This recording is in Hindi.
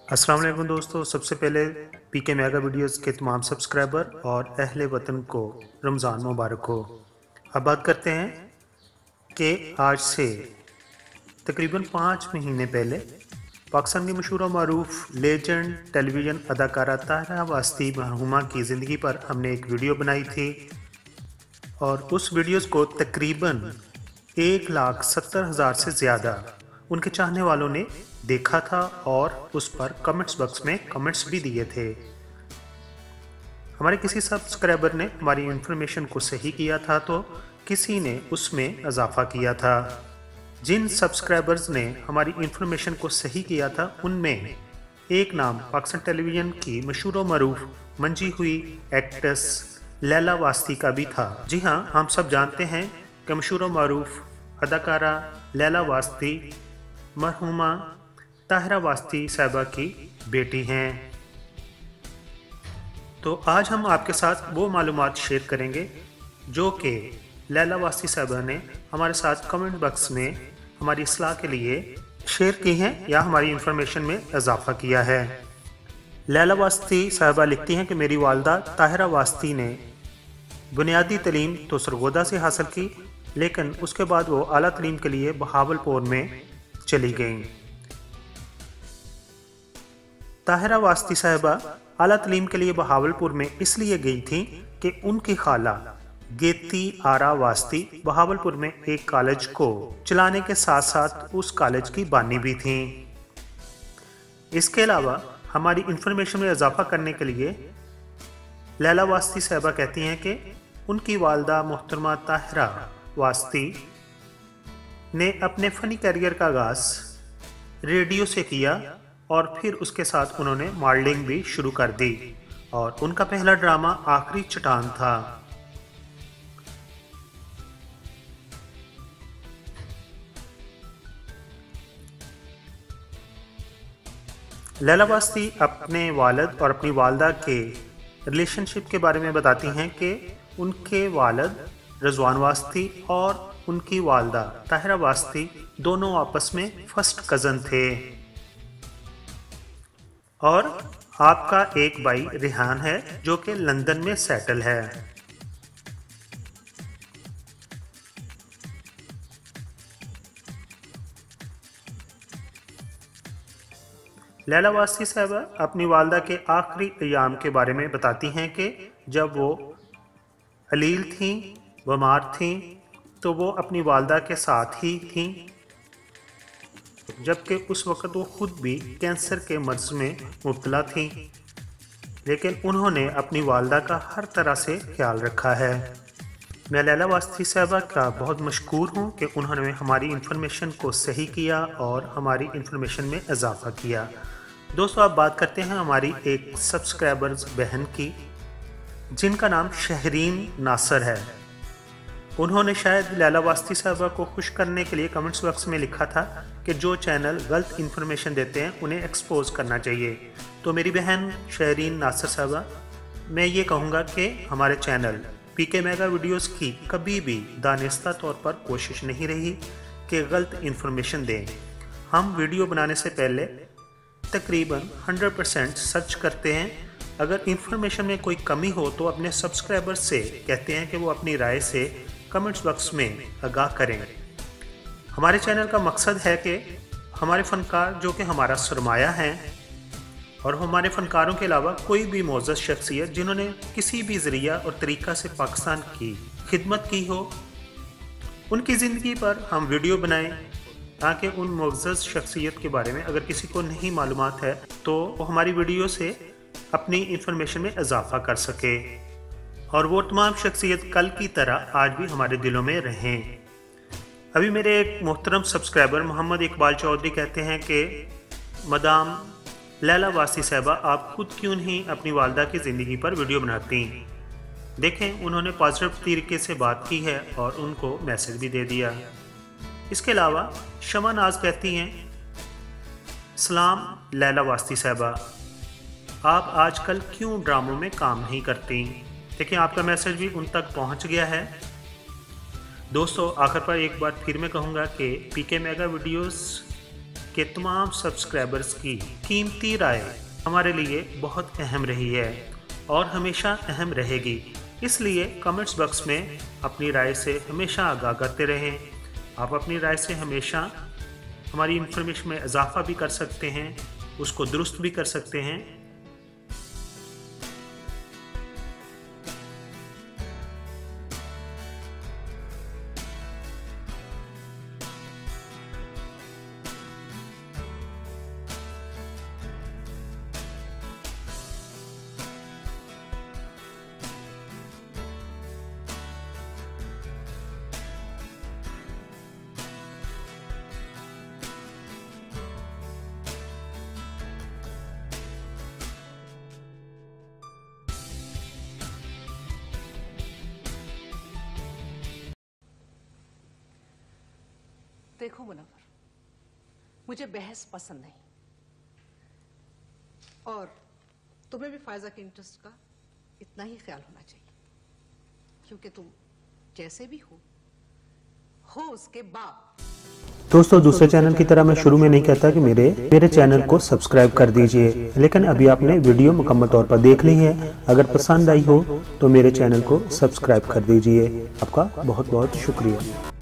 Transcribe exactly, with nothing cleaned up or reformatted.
अस्सलाम वालेकुम दोस्तों। सबसे पहले पी के मेगा वीडियोज़ के तमाम सब्सक्राइबर और अहले वतन को रमज़ान मुबारक हो। अब बात करते हैं कि आज से तकरीबन पाँच महीने पहले पाकिस्तान की मशहूर और मरूफ लेजेंड टेलीविज़न अदाकारा ताहिरा वास्ती मरहुमा की ज़िंदगी पर हमने एक वीडियो बनाई थी और उस वीडियोज़ को तकरीबन एक लाख सत्तर हज़ार से ज़्यादा उनके चाहने वालों ने देखा था और उस पर कमेंट्स बॉक्स में कमेंट्स भी दिए थे। हमारे किसी सब्सक्राइबर ने हमारी इन्फॉर्मेशन को सही किया था तो किसी ने उसमें इजाफा किया था। जिन सब्सक्राइबर्स ने हमारी इन्फॉर्मेशन को सही किया था उनमें एक नाम पाकिस्तान टेलीविज़न की मशहूर और मरूफ मंजी हुई एक्ट्रेस लैला वास्ती का भी था। जी हाँ, हम सब जानते हैं कि मशहूर और मरूफ अदाकारा लैला वास्ती मरहुमा ताहिरा वास्ती साहिबा की बेटी हैं। तो आज हम आपके साथ वो मालूमात शेयर करेंगे जो कि लैला वास्ती साहिबा ने हमारे साथ कमेंट बॉक्स में हमारी इस्लाह के लिए शेयर की हैं या हमारी इन्फॉर्मेशन में इजाफा किया है। लैला वास्ती साहिबा लिखती हैं कि मेरी वालदा ताहिरा वास्ती ने बुनियादी तालीम तो सरगोदा से हासिल की, लेकिन उसके बाद वो आला तालीम के लिए बहावलपुर में चली गईं। ताहिरा वास्ती साहिबा आला तालीम के लिए बहावलपुर में इसलिए गई थी कि उनकी खाला गेती आरा वास्ती बहावलपुर में एक कॉलेज को चलाने के साथ साथ उस कॉलेज की बानी भी थी। इसके अलावा हमारी इन्फॉर्मेशन में इजाफा करने के लिए लैला वास्ती साहिबा कहती हैं कि उनकी वालदा मोहतरमा ताहिरा वास्ती ने अपने फ़नी करियर का आगाज़ रेडियो से किया और फिर उसके साथ उन्होंने मॉडलिंग भी शुरू कर दी और उनका पहला ड्रामा आखिरी चट्टान था। लैला वास्ती अपने वालिद और अपनी वालदा के रिलेशनशिप के बारे में बताती हैं कि उनके वालिद रज़वान वास्ती और उनकी वालदा ताहिरा वास्ती दोनों आपस में फर्स्ट कज़न थे और आपका एक भाई रिहान है जो कि लंदन में सेटल है। लैला वास्ती साहिबा अपनी वालदा के आखिरी अयाम के बारे में बताती हैं कि जब वो अलील थीं, बीमार थीं, तो वो अपनी वालदा के साथ ही थीं, जबकि उस वक़्त वो ख़ुद भी कैंसर के मर्ज़ में मुब्तला थीं, लेकिन उन्होंने अपनी वालदा का हर तरह से ख्याल रखा है। मैं लैला वास्ती साहिबा का बहुत मशकूर हूँ कि उन्होंने हमारी इन्फॉर्मेशन को सही किया और हमारी इन्फॉर्मेशन में इजाफा किया। दोस्तों, आप बात करते हैं हमारी एक सब्सक्राइबर्स बहन की जिनका नाम शहरीन नासर है। उन्होंने शायद लैला वास्ती साहिबा को खुश करने के लिए कमेंट्स बॉक्स में लिखा था कि जो चैनल गलत इन्फॉर्मेशन देते हैं उन्हें एक्सपोज करना चाहिए। तो मेरी बहन शहरीन नासर साहिबा, मैं ये कहूँगा कि हमारे चैनल पी के मेगा वीडियोज़ की कभी भी दानिस्ता तौर पर कोशिश नहीं रही कि गलत इन्फॉर्मेशन दें। हम वीडियो बनाने से पहले तकरीबन हंड्रेड परसेंट सर्च करते हैं। अगर इन्फॉर्मेशन में कोई कमी हो तो अपने सब्सक्राइबर से कहते हैं कि वो अपनी राय से कमेंट्स बॉक्स में आगाह करें। हमारे चैनल का मकसद है कि हमारे फ़नकार जो कि हमारा सरमाया हैं और हमारे फ़नकारों के अलावा कोई भी मोअज़्ज़ज़ शख्सियत जिन्होंने किसी भी ज़रिया और तरीक़ा से पाकिस्तान की खिदमत की हो, उनकी ज़िंदगी पर हम वीडियो बनाएं ताकि उन मोअज़्ज़ज़ शख्सियत के बारे में अगर किसी को नहीं मालूमात है तो वो हमारी वीडियो से अपनी इन्फॉर्मेशन में इजाफा कर सके और वो तमाम शख्सियत कल की तरह आज भी हमारे दिलों में रहें। अभी मेरे एक मोहतरम सब्सक्राइबर मोहम्मद इकबाल चौधरी कहते हैं कि मदाम लैला वास्ती साहिबा, आप खुद क्यों नहीं अपनी वालदा की ज़िंदगी पर वीडियो बनाती? देखें, उन्होंने पॉजिटिव तरीके से बात की है और उनको मैसेज भी दे दिया। इसके अलावा शमा नाज कहती हैं, सलाम लैला वास्ती साहिबा, आप आजकल क्यों ड्रामों में काम नहीं करती? देखिए, आपका मैसेज भी उन तक पहुंच गया है। दोस्तों, आखिर पर एक बार फिर मैं कहूँगा कि पी के मेगा वीडियोज़ के तमाम सब्सक्राइबर्स की कीमती राय हमारे लिए बहुत अहम रही है और हमेशा अहम रहेगी। इसलिए कमेंट्स बॉक्स में अपनी राय से हमेशा आगाह करते रहें। आप अपनी राय से हमेशा हमारी इन्फॉर्मेशन में इजाफा भी कर सकते हैं, उसको दुरुस्त भी कर सकते हैं। देखो मुनव्वर, मुझे बहस पसंद नहीं और तुम्हें भी फायजा के इंटरेस्ट का इतना ही ख्याल होना चाहिए, क्योंकि तुम जैसे भी हो हो उसके बाप। दोस्तों, दूसरे चैनल की तरह मैं शुरू में नहीं कहता कि मेरे मेरे चैनल को सब्सक्राइब कर दीजिए, लेकिन अभी आपने वीडियो मुकम्मल तौर पर देख ली है। अगर पसंद आई हो तो मेरे चैनल को सब्सक्राइब कर दीजिए। आपका बहुत बहुत शुक्रिया।